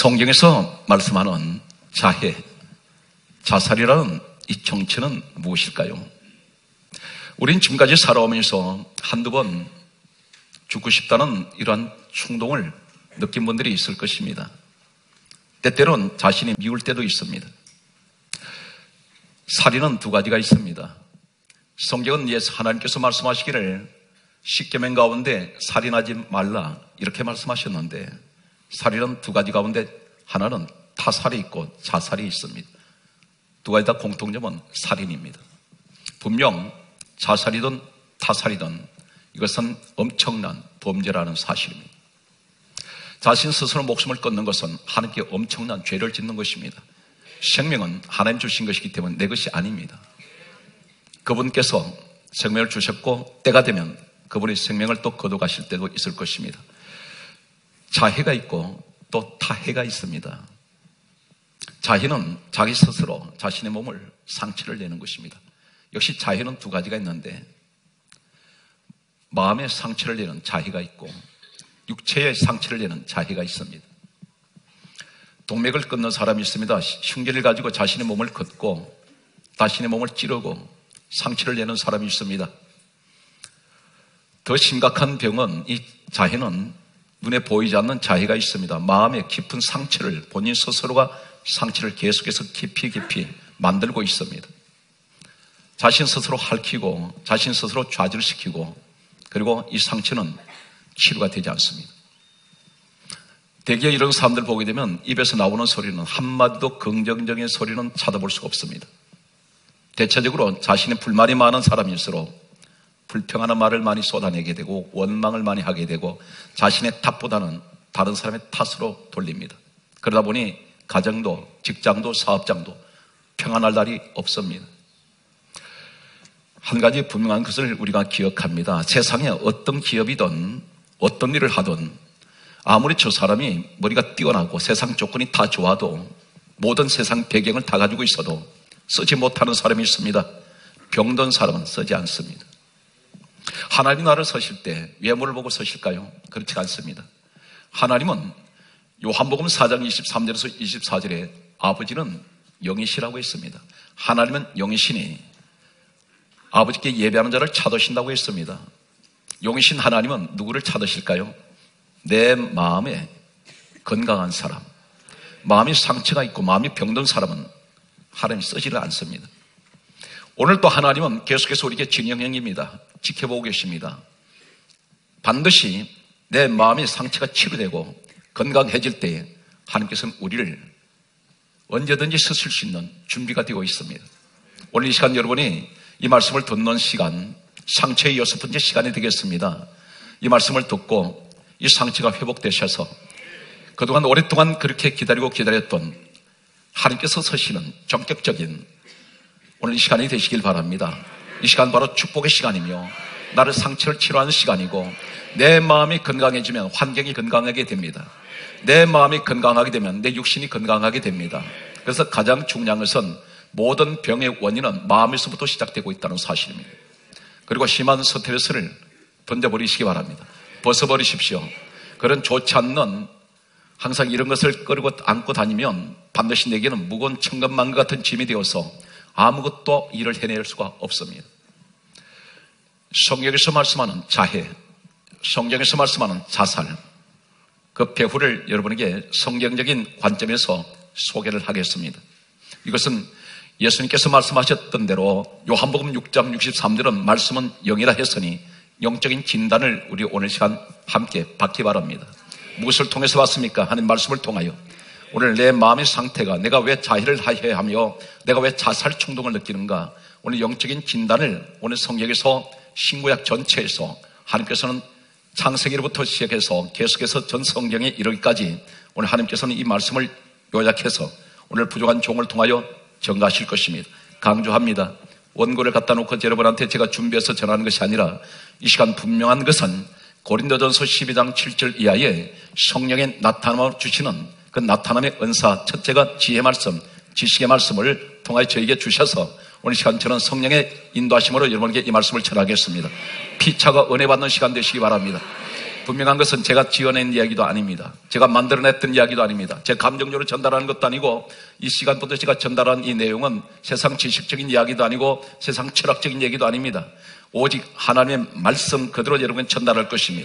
성경에서 말씀하는 자해, 자살이라는 이 정체는 무엇일까요? 우린 지금까지 살아오면서 한두 번 죽고 싶다는 이러한 충동을 느낀 분들이 있을 것입니다. 때때로는 자신이 미울 때도 있습니다. 살인은 두 가지가 있습니다. 성경은 예수 하나님께서 말씀하시기를 십계명 가운데 살인하지 말라 이렇게 말씀하셨는데, 살인은 두 가지 가운데 하나는 타살이 있고 자살이 있습니다. 두 가지 다 공통점은 살인입니다. 분명 자살이든 타살이든 이것은 엄청난 범죄라는 사실입니다. 자신 스스로 목숨을 끊는 것은 하나님께 엄청난 죄를 짓는 것입니다. 생명은 하나님 주신 것이기 때문에 내 것이 아닙니다. 그분께서 생명을 주셨고 때가 되면 그분의 생명을 또 거둬가실 때도 있을 것입니다. 자해가 있고 또 타해가 있습니다. 자해는 자기 스스로 자신의 몸을 상처를 내는 것입니다. 역시 자해는 두 가지가 있는데, 마음의 상처를 내는 자해가 있고 육체의 상처를 내는 자해가 있습니다. 동맥을 끊는 사람이 있습니다. 흉기를 가지고 자신의 몸을 긋고 자신의 몸을 찌르고 상처를 내는 사람이 있습니다. 더 심각한 병은 이 자해는 눈에 보이지 않는 자해가 있습니다. 마음의 깊은 상처를, 본인 스스로가 상처를 계속해서 깊이 만들고 있습니다. 자신 스스로 핥히고 자신 스스로 좌절시키고, 그리고 이 상처는 치료가 되지 않습니다. 대개 이런 사람들 보게 되면 입에서 나오는 소리는 한마디도 긍정적인 소리는 찾아볼 수가 없습니다. 대체적으로 자신의 불만이 많은 사람일수록 불평하는 말을 많이 쏟아내게 되고 원망을 많이 하게 되고 자신의 탓보다는 다른 사람의 탓으로 돌립니다. 그러다 보니 가정도 직장도 사업장도 평안할 날이 없습니다. 한 가지 분명한 것을 우리가 기억합니다. 세상에 어떤 기업이든 어떤 일을 하든 아무리 저 사람이 머리가 뛰어나고 세상 조건이 다 좋아도 모든 세상 배경을 다 가지고 있어도 쓰지 못하는 사람이 있습니다. 병든 사람은 쓰지 않습니다. 하나님 나라를 서실 때 외모를 보고 서실까요? 그렇지 않습니다. 하나님은 요한복음 4장 23절에서 24절에 아버지는 영이시라고 했습니다. 하나님은 영이시니 아버지께 예배하는 자를 찾으신다고 했습니다. 영이신 하나님은 누구를 찾으실까요? 내 마음에 건강한 사람, 마음이 상처가 있고 마음이 병든 사람은 하나님이 쓰지를 않습니다. 오늘 또 하나님은 계속해서 우리에게 진영형입니다. 지켜보고 계십니다. 반드시 내 마음의 상처가 치료되고 건강해질 때에 하나님께서는 우리를 언제든지 쓰실 수 있는 준비가 되어 있습니다. 오늘 이 시간 여러분이 이 말씀을 듣는 시간, 상처의 6번째 시간이 되겠습니다. 이 말씀을 듣고 이 상처가 회복되셔서 그동안 오랫동안 그렇게 기다렸던 하나님께서 서시는 전격적인 오늘 이 시간이 되시길 바랍니다. 이 시간 바로 축복의 시간이며 나를 상처를 치료하는 시간이고, 내 마음이 건강해지면 환경이 건강하게 됩니다. 내 마음이 건강하게 되면 내 육신이 건강하게 됩니다. 그래서 가장 중요한 것은 모든 병의 원인은 마음에서부터 시작되고 있다는 사실입니다. 그리고 심한 스트레스를 던져버리시기 바랍니다. 벗어버리십시오. 그런 좋지 않는 항상 이런 것을 끌고 안고 다니면 반드시 내게는 무거운 천근만근 같은 짐이 되어서 아무것도 일을 해낼 수가 없습니다. 성경에서 말씀하는 자해, 성경에서 말씀하는 자살, 그 배후를 여러분에게 성경적인 관점에서 소개를 하겠습니다. 이것은 예수님께서 말씀하셨던 대로 요한복음 6장 63절은 말씀은 영이라 했으니 영적인 진단을 우리 오늘 시간 함께 받기 바랍니다. 무엇을 통해서 받습니까? 하는 말씀을 통하여 오늘 내 마음의 상태가, 내가 왜 자해를 해야 하며 내가 왜 자살 충동을 느끼는가, 오늘 영적인 진단을 오늘 성경에서 신구약 전체에서 하나님께서는 창세기로부터 시작해서 계속해서 전 성경에 이르기까지 오늘 하나님께서는 이 말씀을 요약해서 오늘 부족한 종을 통하여 전가하실 것입니다. 강조합니다. 원고를 갖다 놓고 여러분한테 제가 준비해서 전하는 것이 아니라 이 시간 분명한 것은 고린도전서 12장 7절 이하에 성령의 나타남을 주시는 그 나타남의 은사, 첫째가 지혜 말씀, 지식의 말씀을 통하여 저에게 주셔서 오늘 시간 저는 성령의 인도하심으로 여러분에게 이 말씀을 전하겠습니다. 피차가 은혜 받는 시간 되시기 바랍니다. 분명한 것은 제가 지어낸 이야기도 아닙니다. 제가 만들어냈던 이야기도 아닙니다. 제 감정적으로 전달하는 것도 아니고 이 시간부터 제가 전달한 이 내용은 세상 지식적인 이야기도 아니고 세상 철학적인 얘기도 아닙니다. 오직 하나님의 말씀 그대로 여러분 전달할 것입니다.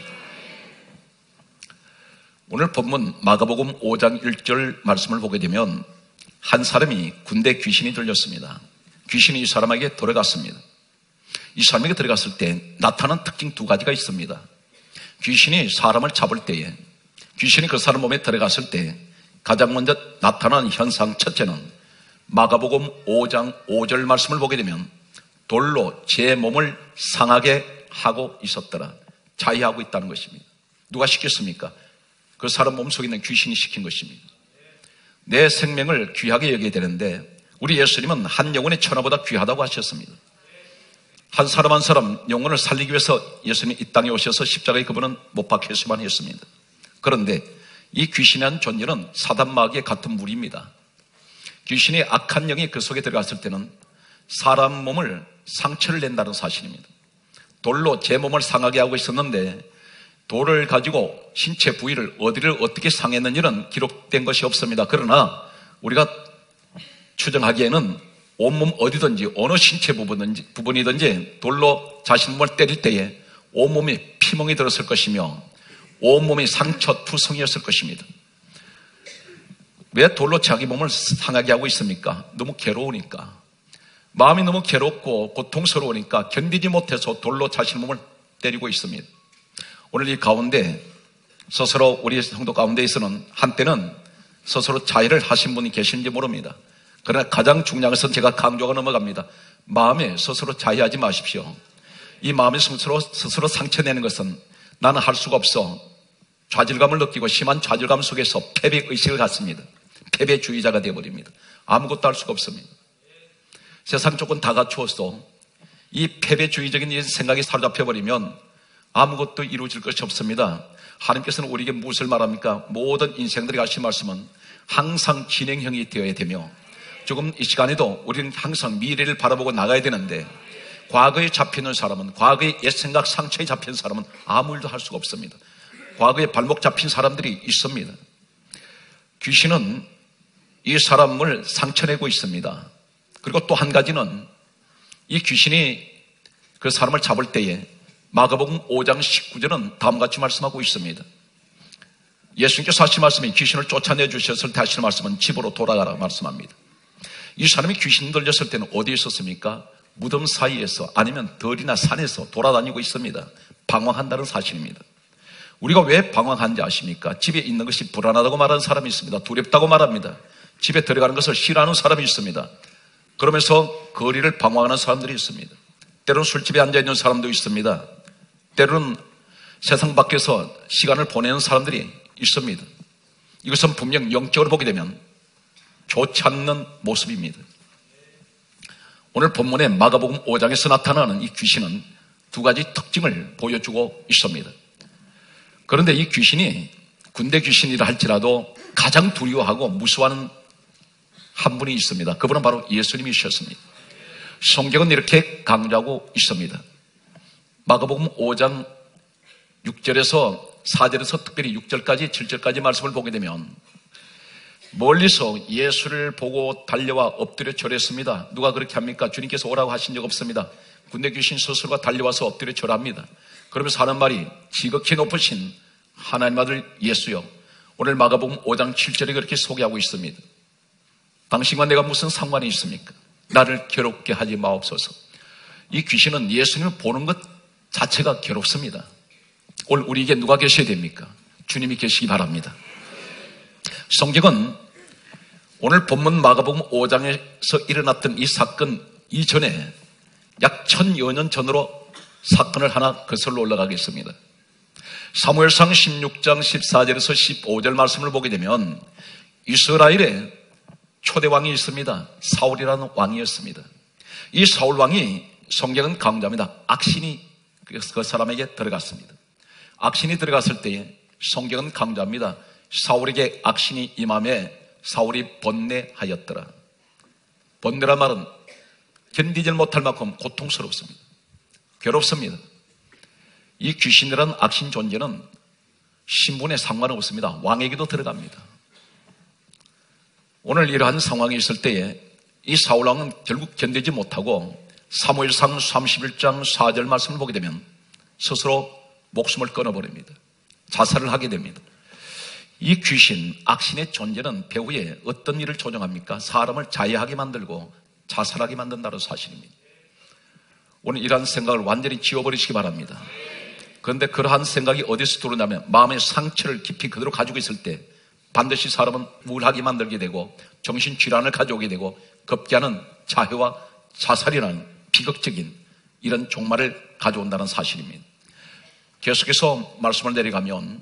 오늘 본문 마가복음 5장 1절 말씀을 보게 되면 한 사람이 군대 귀신이 들렸습니다. 귀신이 이 사람에게 들어갔습니다. 이 사람에게 들어갔을 때 나타나는 특징 두 가지가 있습니다. 귀신이 사람을 잡을 때에, 귀신이 그 사람 몸에 들어갔을 때 가장 먼저 나타나는 현상 첫째는 마가복음 5장 5절 말씀을 보게 되면 돌로 제 몸을 상하게 하고 있었더라. 자위하고 있다는 것입니다. 누가 시켰습니까? 그 사람 몸속에 있는 귀신이 시킨 것입니다. 내 생명을 귀하게 여겨야 되는데 우리 예수님은 한 영혼의 천하보다 귀하다고 하셨습니다. 한 사람 한 사람 영혼을 살리기 위해서 예수님이 이 땅에 오셔서 십자가에 그분은 못 박혔으만 했습니다. 그런데 이 귀신이라는 존재는 사단 마귀의 같은 무리입니다. 귀신이 악한 영이 그 속에 들어갔을 때는 사람 몸을 상처를 낸다는 사실입니다. 돌로 제 몸을 상하게 하고 있었는데 돌을 가지고 신체 부위를 어디를 어떻게 상했는지는 기록된 것이 없습니다. 그러나 우리가 추정하기에는 온몸 어디든지 어느 신체 부분이든지 돌로 자신 몸을 때릴 때에 온몸에 피멍이 들었을 것이며 온몸이 상처투성이었을 것입니다. 왜 돌로 자기 몸을 상하게 하고 있습니까? 너무 괴로우니까. 마음이 너무 괴롭고 고통스러우니까 견디지 못해서 돌로 자신 몸을 때리고 있습니다. 오늘 이 가운데 스스로 우리 성도 가운데에서는 한때는 스스로 자해를 하신 분이 계신지 모릅니다. 그러나 가장 중요한 것은 제가 강조가 넘어갑니다. 마음에 스스로 자해하지 마십시오. 이 마음에 스스로 상처내는 것은 나는 할 수가 없어. 좌절감을 느끼고 심한 좌절감 속에서 패배의식을 갖습니다. 패배주의자가 되어버립니다. 아무것도 할 수가 없습니다. 세상 조건 다 갖추어서 이 패배주의적인 생각이 사로잡혀버리면 아무것도 이루어질 것이 없습니다. 하나님께서는 우리에게 무엇을 말합니까? 모든 인생들이 하신 말씀은 항상 진행형이 되어야 되며 조금 이 시간에도 우리는 항상 미래를 바라보고 나가야 되는데 과거에 잡혀있는 사람은, 과거의 옛생각 상처에 잡힌 사람은 아무 일도 할 수가 없습니다. 과거에 발목 잡힌 사람들이 있습니다. 귀신은 이 사람을 상처내고 있습니다. 그리고 또 한 가지는 이 귀신이 그 사람을 잡을 때에 마가복음 5장 19절은 다음같이 말씀하고 있습니다. 예수님께서 하신 말씀이 귀신을 쫓아내 주셨을 때 하시는 말씀은 집으로 돌아가라 말씀합니다. 이 사람이 귀신 들렸을 때는 어디에 있었습니까? 무덤 사이에서 아니면 들이나 산에서 돌아다니고 있습니다. 방황한다는 사실입니다. 우리가 왜 방황한지 아십니까? 집에 있는 것이 불안하다고 말하는 사람이 있습니다. 두렵다고 말합니다. 집에 들어가는 것을 싫어하는 사람이 있습니다. 그러면서 거리를 방황하는 사람들이 있습니다. 때로는 술집에 앉아있는 사람도 있습니다. 때로는 세상 밖에서 시간을 보내는 사람들이 있습니다. 이것은 분명 영적으로 보게 되면 좋지 않는 모습입니다. 오늘 본문의 마가복음 5장에서 나타나는 이 귀신은 두 가지 특징을 보여주고 있습니다. 그런데 이 귀신이 군대 귀신이라 할지라도 가장 두려워하고 무서워하는 한 분이 있습니다. 그분은 바로 예수님이셨습니다. 성경은 이렇게 강조하고 있습니다. 마가복음 5장 6절에서 4절에서 특별히 6절까지 7절까지 말씀을 보게 되면 멀리서 예수를 보고 달려와 엎드려 절했습니다. 누가 그렇게 합니까? 주님께서 오라고 하신 적 없습니다. 군대 귀신 스스로가 달려와서 엎드려 절합니다. 그러면서 하는 말이 지극히 높으신 하나님 아들 예수여. 오늘 마가복음 5장 7절에 그렇게 소개하고 있습니다. 당신과 내가 무슨 상관이 있습니까? 나를 괴롭게 하지 마옵소서. 이 귀신은 예수님을 보는 것 자체가 괴롭습니다. 오늘 우리에게 누가 계셔야 됩니까? 주님이 계시기 바랍니다. 성경은 오늘 본문 마가복음 5장에서 일어났던 이 사건 이전에 약 1000여 년 전으로 사건을 하나 거슬러 올라가겠습니다. 사무엘상 16장 14절에서 15절 말씀을 보게 되면 이스라엘에 초대왕이 있습니다. 사울이라는 왕이었습니다. 이 사울왕이 성경은 강조합니다. 악신이 그 사람에게 들어갔습니다. 악신이 들어갔을 때에 성경은 강조합니다. 사울에게 악신이 임함에 사울이 번뇌하였더라. 번뇌란 말은 견디질 못할 만큼 고통스럽습니다. 괴롭습니다. 이 귀신이라는 악신 존재는 신분에 상관없습니다. 왕에게도 들어갑니다. 오늘 이러한 상황이 있을 때에 이 사울왕은 결국 견디지 못하고 사무엘상 31장 4절 말씀을 보게 되면 스스로 목숨을 끊어버립니다. 자살을 하게 됩니다. 이 귀신, 악신의 존재는 배후에 어떤 일을 조정합니까? 사람을 자해하게 만들고 자살하게 만든다는 사실입니다. 오늘 이러한 생각을 완전히 지워버리시기 바랍니다. 그런데 그러한 생각이 어디서 들어오냐면 마음의 상처를 깊이 그대로 가지고 있을 때 반드시 사람은 우울하게 만들게 되고 정신질환을 가져오게 되고 급기야는 자해와 자살이라는 비극적인 이런 종말을 가져온다는 사실입니다. 계속해서 말씀을 내려가면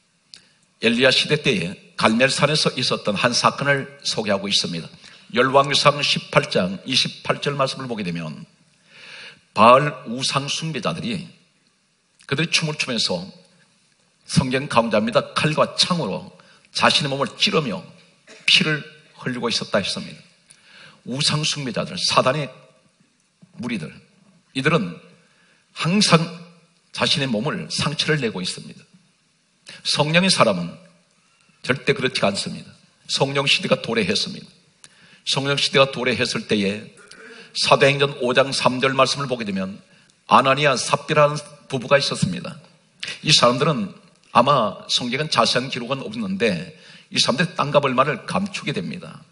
엘리야 시대 때에 갈멜산에서 있었던 한 사건을 소개하고 있습니다. 열왕기상 18장 28절 말씀을 보게 되면 바알 우상 숭배자들이 그들이 춤을 추면서 성경 가운데입니다. 칼과 창으로 자신의 몸을 찌르며 피를 흘리고 있었다 했습니다. 우상 숭배자들, 사단의 무리들, 이들은 항상 자신의 몸을 상처를 내고 있습니다. 성령의 사람은 절대 그렇지 않습니다. 성령 시대가 도래했습니다. 성령 시대가 도래했을 때에 사도행전 5장 3절 말씀을 보게 되면 아나니아 삽비라는 부부가 있었습니다. 이 사람들은 아마 성경은 자세한 기록은 없는데 이 사람들이 땅과 벌마를 감추게 됩니다.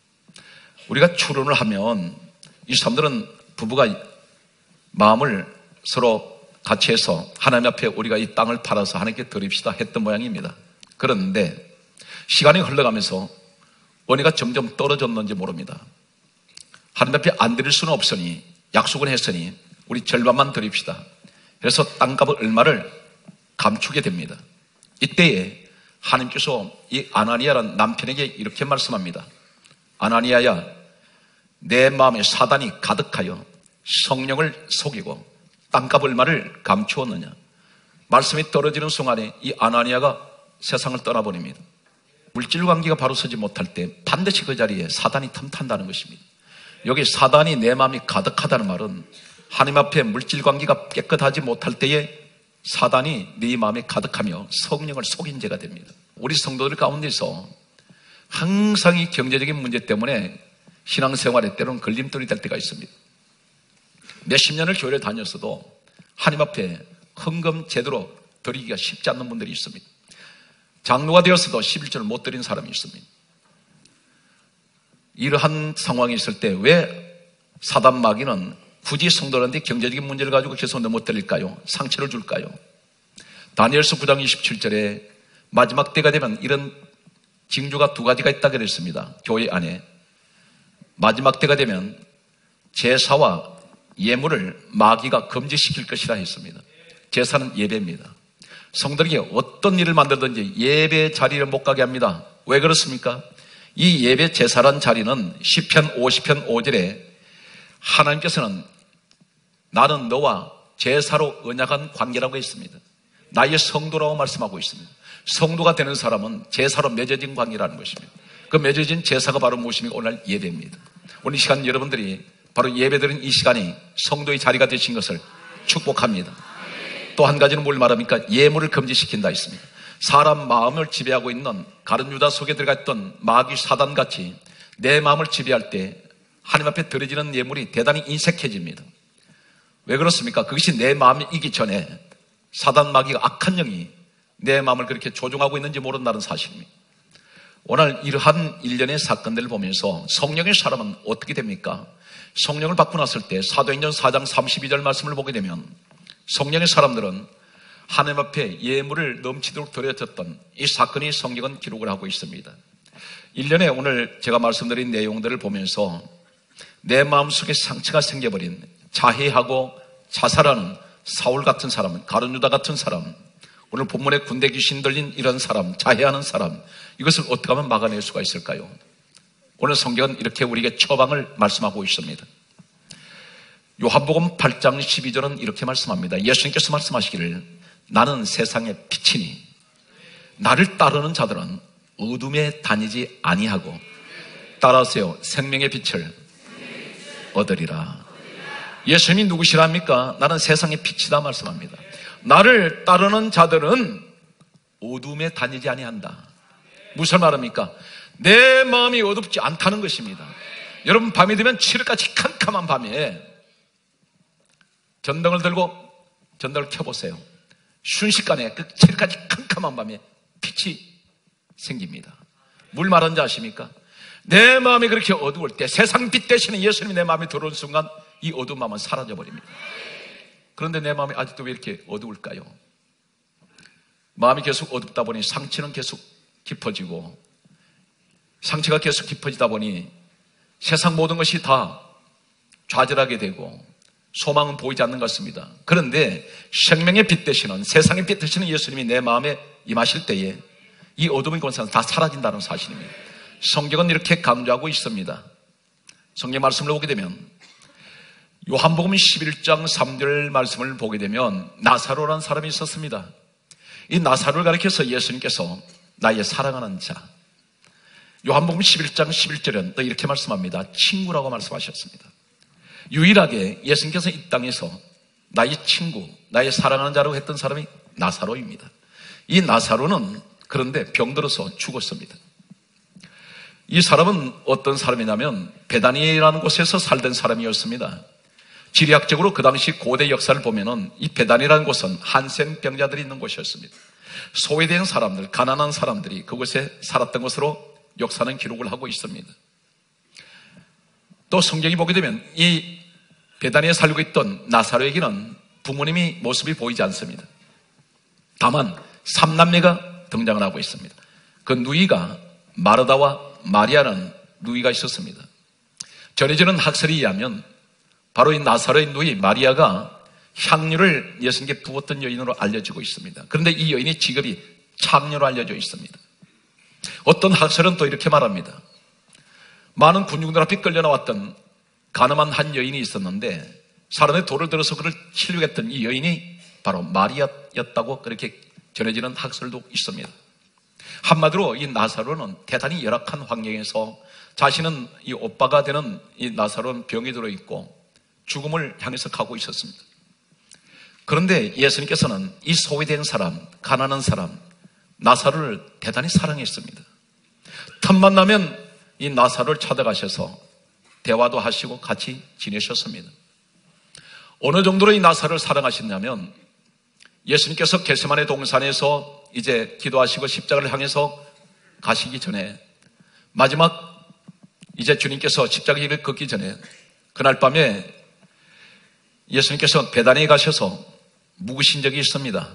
우리가 추론을 하면 이 사람들은 부부가 마음을 서로 같이 해서 하나님 앞에 우리가 이 땅을 팔아서 하나님께 드립시다 했던 모양입니다. 그런데 시간이 흘러가면서 은혜가 점점 떨어졌는지 모릅니다. 하나님 앞에 안 드릴 수는 없으니 약속은 했으니 우리 절반만 드립시다. 그래서 땅값 얼마를 감추게 됩니다. 이때에 하나님께서 이 아나니아라는 남편에게 이렇게 말씀합니다. 아나니아야, 내 마음에 사단이 가득하여 성령을 속이고 땅값 얼마를 감추었느냐. 말씀이 떨어지는 순간에 이 아나니아가 세상을 떠나버립니다. 물질 관계가 바로 서지 못할 때 반드시 그 자리에 사단이 틈탄다는 것입니다. 여기 사단이 내 마음이 가득하다는 말은 하나님 앞에 물질 관계가 깨끗하지 못할 때에 사단이 네 마음에 가득하며 성령을 속인 죄가 됩니다. 우리 성도들 가운데서 항상 이 경제적인 문제 때문에 신앙생활에 때로는 걸림돌이 될 때가 있습니다. 몇십 년을 교회를 다녔어도 하나님 앞에 헌금 제대로 드리기가 쉽지 않는 분들이 있습니다. 장로가 되었어도 11조를 못 드린 사람이 있습니다. 이러한 상황이 있을 때 왜 사단 마귀는 굳이 성도들한테 경제적인 문제를 가지고 계속 못 드릴까요? 상처를 줄까요? 다니엘서 9장 27절에 마지막 때가 되면 이런 징조가 두 가지가 있다고 그랬습니다. 교회 안에. 마지막 때가 되면 제사와 예물을 마귀가 금지시킬 것이라 했습니다. 제사는 예배입니다. 성도에게 어떤 일을 만들든지 예배 자리를 못 가게 합니다. 왜 그렇습니까? 이 예배 제사란 자리는 시편 50편 5절에 하나님께서는 나는 너와 제사로 언약한 관계라고 했습니다. 나의 성도라고 말씀하고 있습니다. 성도가 되는 사람은 제사로 맺어진 관계라는 것입니다. 그 맺어진 제사가 바로 무엇입니까? 오늘 예배입니다. 오늘 이 시간 여러분들이 바로 예배드린 이 시간이 성도의 자리가 되신 것을 축복합니다. 또 한 가지는 뭘 말합니까? 예물을 금지시킨다 했습니다. 사람 마음을 지배하고 있는 가룟 유다 속에 들어가 있던 마귀 사단같이 내 마음을 지배할 때 하나님 앞에 드려지는 예물이 대단히 인색해집니다. 왜 그렇습니까? 그것이 내 마음이 이기 전에 사단 마귀가 악한 영이 내 마음을 그렇게 조종하고 있는지 모른다는 사실입니다. 오늘 이러한 일련의 사건들을 보면서 성령의 사람은 어떻게 됩니까? 성령을 받고 났을 때 사도행전 4장 32절 말씀을 보게 되면 성령의 사람들은 하나님 앞에 예물을 넘치도록 드려졌던 이 사건이 성경은 기록을 하고 있습니다. 일련의 오늘 제가 말씀드린 내용들을 보면서 내 마음속에 상처가 생겨버린 자해하고 자살하는 사울 같은 사람, 가룟 유다 같은 사람, 오늘 본문에 군대 귀신 들린 이런 사람, 자해하는 사람, 이것을 어떻게 하면 막아낼 수가 있을까요? 오늘 성경은 이렇게 우리에게 처방을 말씀하고 있습니다. 요한복음 8장 12절은 이렇게 말씀합니다. 예수님께서 말씀하시기를 나는 세상의 빛이니 나를 따르는 자들은 어둠에 다니지 아니하고 따라하세요. 생명의 빛을 얻으리라. 예수님이 누구시랍니까? 나는 세상의 빛이다 말씀합니다. 나를 따르는 자들은 어둠에 다니지 아니한다. 무슨 말입니까? 내 마음이 어둡지 않다는 것입니다. 여러분, 밤이 되면 칠흑같이 캄캄한 밤에 전등을 들고 전등을 켜보세요. 순식간에 그 칠흑같이 캄캄한 밤에 빛이 생깁니다. 뭘 말하는지 아십니까? 내 마음이 그렇게 어두울 때 세상 빛 대신에 예수님이 내 마음에 들어온 순간 이 어두운 마음은 사라져버립니다. 그런데 내 마음이 아직도 왜 이렇게 어두울까요? 마음이 계속 어둡다 보니 상처는 계속 깊어지고, 상처가 계속 깊어지다 보니 세상 모든 것이 다 좌절하게 되고 소망은 보이지 않는 것 같습니다. 그런데 생명의 빛 되시는, 세상의 빛 되시는 예수님이 내 마음에 임하실 때에 이 어둠의 권세는 다 사라진다는 사실입니다. 성경은 이렇게 강조하고 있습니다. 성경 말씀을 보게 되면 요한복음 11장 3절 말씀을 보게 되면 나사로라는 사람이 있었습니다. 이 나사로를 가리켜서 예수님께서 나의 사랑하는 자, 요한복음 11장 11절은 또 이렇게 말씀합니다. 친구라고 말씀하셨습니다. 유일하게 예수님께서 이 땅에서 나의 친구, 나의 사랑하는 자라고 했던 사람이 나사로입니다. 이 나사로는 그런데 병들어서 죽었습니다. 이 사람은 어떤 사람이냐면 베다니라는 곳에서 살던 사람이었습니다. 지리학적으로 그 당시 고대 역사를 보면은 이 베다니라는 곳은 한센병자들이 있는 곳이었습니다. 소외된 사람들, 가난한 사람들이 그곳에 살았던 것으로 역사는 기록을 하고 있습니다. 또 성경이 보게 되면 이 베다니에 살고 있던 나사로에게는 부모님이 모습이 보이지 않습니다. 다만 3남매가 등장을 하고 있습니다. 그 누이가 마르다와 마리아는 누이가 있었습니다. 전해지는 학설에 의하면 바로 이 나사로의 누이 마리아가 향유를 예수님께 부었던 여인으로 알려지고 있습니다. 그런데 이 여인의 직업이 창녀로 알려져 있습니다. 어떤 학설은 또 이렇게 말합니다. 많은 군중들 앞에 끌려 나왔던 가늠한 한 여인이 있었는데 사람의 돌을 들어서 그를 치려고 했던 이 여인이 바로 마리아였다고 그렇게 전해지는 학설도 있습니다. 한마디로 이 나사로는 대단히 열악한 환경에서 자신은 이 오빠가 되는 이 나사로는 병이 들어있고 죽음을 향해서 가고 있었습니다. 그런데 예수님께서는 이 소외된 사람, 가난한 사람 나사로를 대단히 사랑했습니다. 틈만 나면 이 나사로를 찾아가셔서 대화도 하시고 같이 지내셨습니다. 어느 정도로 이 나사로를 사랑하셨냐면 예수님께서 겟세마네 동산에서 이제 기도하시고 십자가를 향해서 가시기 전에 마지막 이제 주님께서 십자가 길을 걷기 전에 그날 밤에 예수님께서 베다니에 가셔서 묵으신 적이 있습니다.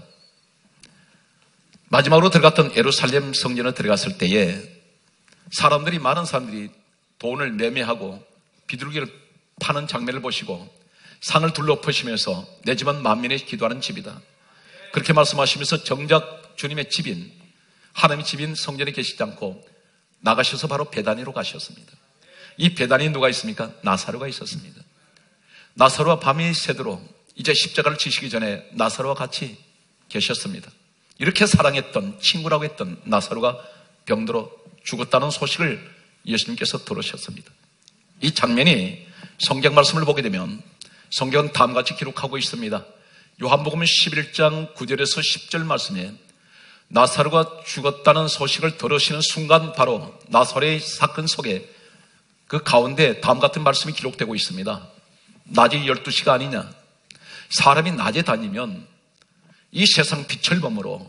마지막으로 들어갔던 예루살렘 성전에 들어갔을 때에 사람들이, 많은 사람들이 돈을 매매하고 비둘기를 파는 장면을 보시고 상을 둘러엎으시면서 내 집은 만민의 기도하는 집이다, 그렇게 말씀하시면서 정작 주님의 집인, 하나님의 집인 성전에 계시지 않고 나가셔서 바로 베다니로 가셨습니다. 이 베다니에 누가 있습니까? 나사로가 있었습니다. 나사로와 밤이 새도록 이제 십자가를 지시기 전에 나사로와 같이 계셨습니다. 이렇게 사랑했던, 친구라고 했던 나사로가 병들어 죽었다는 소식을 예수님께서 들으셨습니다. 이 장면이 성경 말씀을 보게 되면 성경은 다음같이 기록하고 있습니다. 요한복음 11장 9절에서 10절 말씀에 나사로가 죽었다는 소식을 들으시는 순간 바로 나사로의 사건 속에 그 가운데 다음 같은 말씀이 기록되고 있습니다. 낮이 12시가 아니냐, 사람이 낮에 다니면 이 세상 빛을 범으로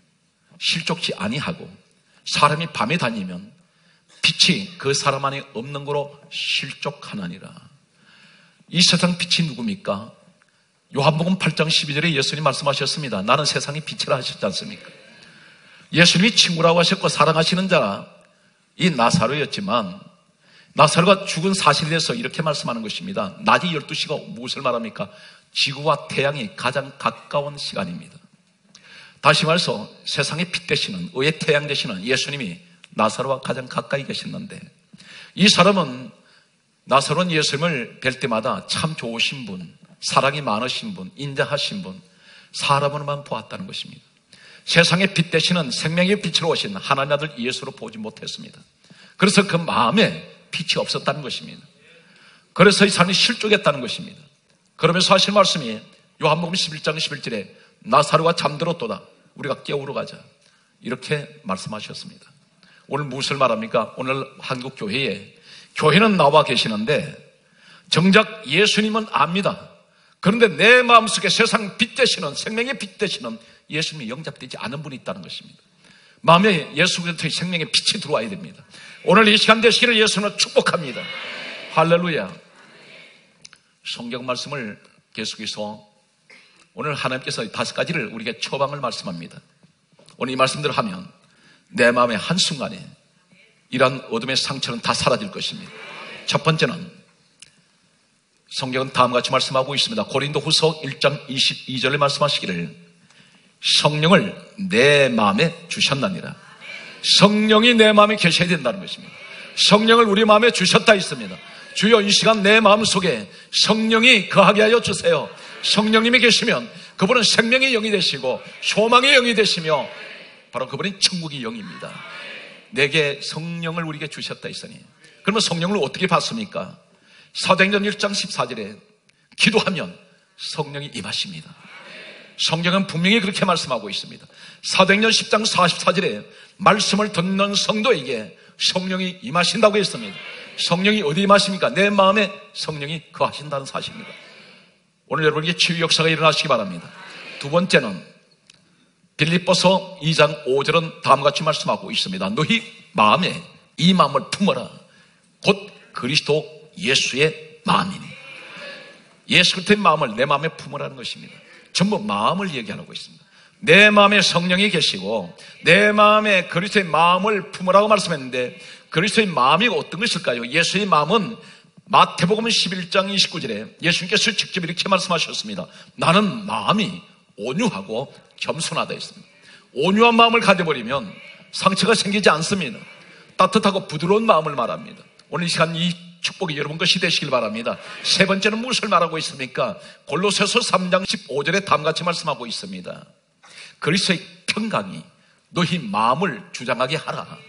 실족치 아니하고 사람이 밤에 다니면 빛이 그 사람 안에 없는 거로 실족하나니라. 이 세상 빛이 누굽니까? 요한복음 8장 12절에 예수님이 말씀하셨습니다. 나는 세상의 빛이라 하셨지 않습니까? 예수님이 친구라고 하셨고 사랑하시는 자가 이 나사로였지만 나사로가 죽은 사실에 대해서 이렇게 말씀하는 것입니다. 낮이 12시가 무엇을 말합니까? 지구와 태양이 가장 가까운 시간입니다. 다시 말해서 세상의 빛 되시는, 의의 태양 되시는 예수님이 나사로와 가장 가까이 계셨는데 이 사람은, 나사로는 예수님을 뵐 때마다 참 좋으신 분, 사랑이 많으신 분, 인자하신 분, 사람으로만 보았다는 것입니다. 세상의 빛 되시는 생명의 빛으로 오신 하나님 아들 예수로 보지 못했습니다. 그래서 그 마음에 빛이 없었다는 것입니다. 그래서 이 사람이 실족했다는 것입니다. 그러면서 하실 말씀이 요한복음 11장 11절에 나사로가 잠들었도다, 우리가 깨우러 가자. 이렇게 말씀하셨습니다. 오늘 무엇을 말합니까? 오늘 한국 교회에 교회는 나와 계시는데 정작 예수님은 압니다. 그런데 내 마음속에 세상 빛 되시는, 생명의 빛 되시는 예수님이 영접되지 않은 분이 있다는 것입니다. 마음에 예수 그리스도의 생명의 빛이 들어와야 됩니다. 오늘 이 시간 되시기를 예수는 축복합니다. 할렐루야. 성경 말씀을 계속해서 오늘 하나님께서 5가지를 우리에게 처방을 말씀합니다. 오늘 이 말씀대로 하면 내 마음의 한순간에 이러한 어둠의 상처는 다 사라질 것입니다. 첫 번째는 성경은 다음과 같이 말씀하고 있습니다. 고린도후서 1장 22절에 말씀하시기를 성령을 내 마음에 주셨나니라. 성령이 내 마음에 계셔야 된다는 것입니다. 성령을 우리 마음에 주셨다 했습니다. 주여 이 시간 내 마음속에 성령이 거하게 하여 주세요. 성령님이 계시면 그분은 생명의 영이 되시고 소망의 영이 되시며 바로 그분은 천국의 영입니다. 내게 성령을 우리에게 주셨다 했으니 그러면 성령을 어떻게 받습니까? 사도행전 1장 14절에 기도하면 성령이 임하십니다. 성경은 분명히 그렇게 말씀하고 있습니다. 사도행전 10장 44절에 말씀을 듣는 성도에게 성령이 임하신다고 했습니다. 성령이 어디 임하십니까? 내 마음에 성령이 거하신다는 사실입니다. 오늘 여러분에게 치유 역사가 일어나시기 바랍니다. 두 번째는 빌립보서 2장 5절은 다음과 같이 말씀하고 있습니다. 너희 마음에 이 마음을 품어라. 곧 그리스도 예수의 마음이니. 예수 그리스도의 마음을 내 마음에 품으라는 것입니다. 전부 마음을 얘기하고 있습니다. 내 마음에 성령이 계시고 내 마음에 그리스도의 마음을 품으라고 말씀했는데 그리스도의 마음이 어떤 것일까요? 예수의 마음은 마태복음 11장 29절에 예수님께서 직접 이렇게 말씀하셨습니다. 나는 마음이 온유하고 겸손하다 했습니다. 온유한 마음을 가져버리면 상처가 생기지 않습니다. 따뜻하고 부드러운 마음을 말합니다. 오늘 이 시간 이 축복이 여러분 것이 되시길 바랍니다. 세 번째는 무엇을 말하고 있습니까? 골로새서 3장 15절에 다음같이 말씀하고 있습니다. 그리스도의 평강이 너희 마음을 주장하게 하라.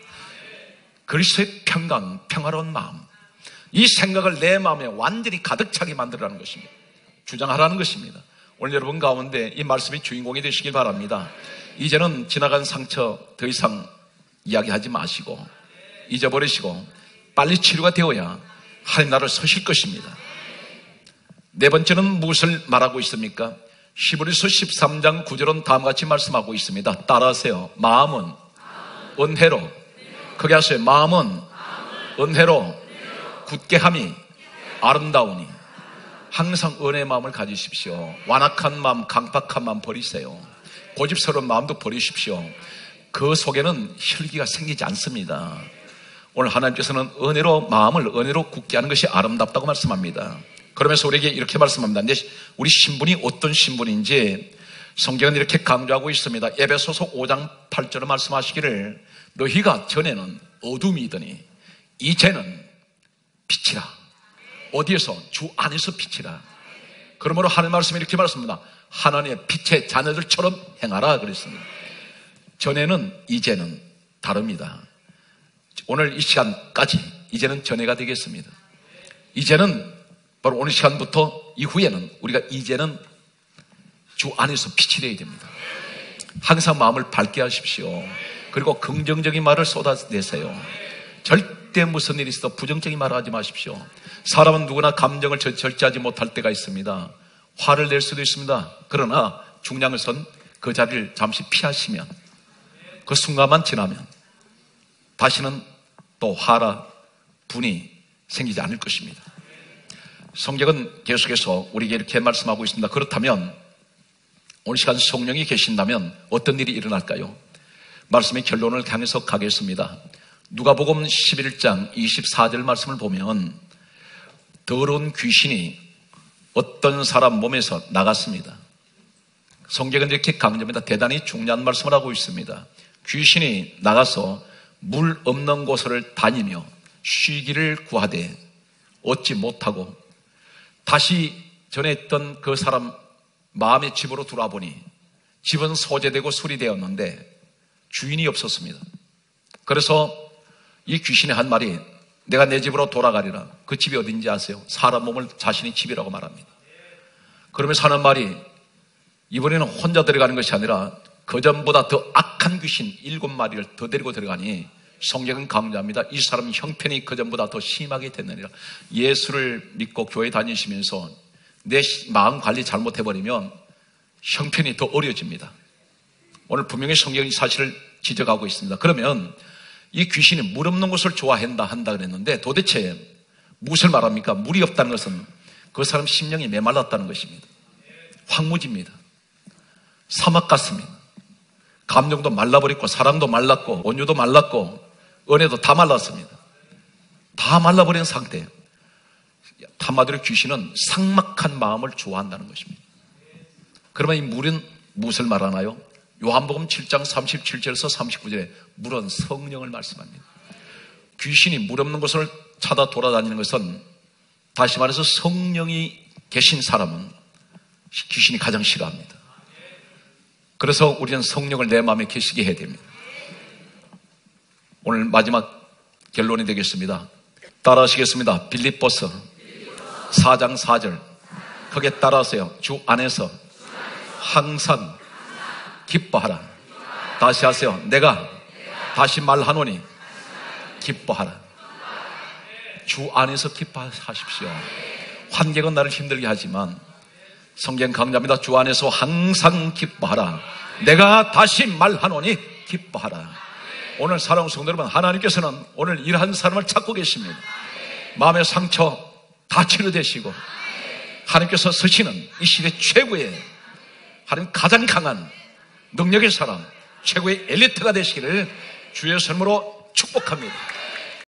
그리스도의 평강, 평화로운 마음, 이 생각을 내 마음에 완전히 가득 차게 만들라는 것입니다. 주장하라는 것입니다. 오늘 여러분 가운데 이 말씀이 주인공이 되시길 바랍니다. 이제는 지나간 상처 더 이상 이야기하지 마시고 잊어버리시고 빨리 치료가 되어야 하나님 나라를 서실 것입니다. 네 번째는 무엇을 말하고 있습니까? 히브리서 13장 9절은 다음같이 말씀하고 있습니다. 따라하세요. 마음은 은혜로, 크게 하세요. 마음은 은혜로 굳게 함이 아름다우니. 항상 은혜의 마음을 가지십시오. 완악한 마음, 강박한 마음 버리세요. 고집스러운 마음도 버리십시오. 그 속에는 혈기가 생기지 않습니다. 오늘 하나님께서는 은혜로 마음을 은혜로 굳게 하는 것이 아름답다고 말씀합니다. 그러면서 우리에게 이렇게 말씀합니다. 근데 우리 신분이 어떤 신분인지 성경은 이렇게 강조하고 있습니다. 에베소서 5장 8절에 말씀하시기를 너희가 전에는 어둠이더니 이제는 빛이라. 어디에서? 주 안에서 빛이라. 그러므로 하나님 말씀이 이렇게 말씀합니다. 하나님의 빛의 자녀들처럼 행하라 그랬습니다. 전에는 이제는 다릅니다. 오늘 이 시간까지 이제는 전해가 되겠습니다. 이제는 바로 오늘 시간부터 이후에는 우리가 이제는 주 안에서 빛이 되어야 됩니다. 항상 마음을 밝게 하십시오. 그리고 긍정적인 말을 쏟아내세요. 절대 무슨 일이 있어도 부정적인 말을 하지 마십시오. 사람은 누구나 감정을 절제하지 못할 때가 있습니다. 화를 낼 수도 있습니다. 그러나 중요한 것은 그 자리를 잠시 피하시면 그 순간만 지나면 다시는 또 화나 분이 생기지 않을 것입니다. 성경은 계속해서 우리에게 이렇게 말씀하고 있습니다. 그렇다면 오늘 시간 성령이 계신다면 어떤 일이 일어날까요? 말씀의 결론을 향해서 가겠습니다. 누가복음 11장 24절 말씀을 보면 더러운 귀신이 어떤 사람 몸에서 나갔습니다. 성경은 이렇게 강조합니다. 대단히 중요한 말씀을 하고 있습니다. 귀신이 나가서 물 없는 곳을 다니며 쉬기를 구하되 얻지 못하고 다시 전에 있던 그 사람 마음의 집으로 들어와 보니 집은 소재되고 수리되었는데 주인이 없었습니다. 그래서 이 귀신의 한 말이 내가 내 집으로 돌아가리라. 그 집이 어딘지 아세요? 사람 몸을 자신의 집이라고 말합니다. 그러면서 하는 말이 이번에는 혼자 들어가는 것이 아니라 그전보다 더 악한 귀신 7마리를 더 데리고 들어가니 성경은 강조합니다. 이 사람은 형편이 그전보다 더 심하게 됐느니라. 예수를 믿고 교회 다니시면서 내 마음 관리 잘못해버리면 형편이 더 어려워집니다. 오늘 분명히 성경이 사실을 지적하고 있습니다. 그러면 이 귀신이 물 없는 곳을 좋아한다 그랬는데 도대체 무엇을 말합니까? 물이 없다는 것은 그 사람 심령이 메말랐다는 것입니다. 황무지입니다. 사막 같습니다. 감정도 말라버렸고 사랑도 말랐고 온유도 말랐고 은혜도 다 말랐습니다. 다 말라버린 상태. 한마디로 귀신은 삭막한 마음을 좋아한다는 것입니다. 그러면 이 물은 무엇을 말하나요? 요한복음 7장 37절에서 39절에 물은 성령을 말씀합니다. 귀신이 물 없는 곳을 찾아 돌아다니는 것은 다시 말해서 성령이 계신 사람은 귀신이 가장 싫어합니다. 그래서 우리는 성령을 내 마음에 계시게 해야 됩니다. 오늘 마지막 결론이 되겠습니다. 따라하시겠습니다. 빌립보서 4장 4절 거기에 따라하세요. 주 안에서 항상 기뻐하라. 다시 하세요. 내가 다시 말하노니 기뻐하라. 주 안에서 기뻐하십시오. 환경은 나를 힘들게 하지만 성경 강조합니다. 주 안에서 항상 기뻐하라. 내가 다시 말하노니 기뻐하라. 오늘 사랑하는 성도 여러분, 하나님께서는 오늘 이러한 사람을 찾고 계십니다. 마음의 상처 다 치료되시고 하나님께서 쓰시는 이 시대 최고의 하나님 가장 강한 능력의 사람, 최고의 엘리트가 되시기를 주의 선물로 축복합니다.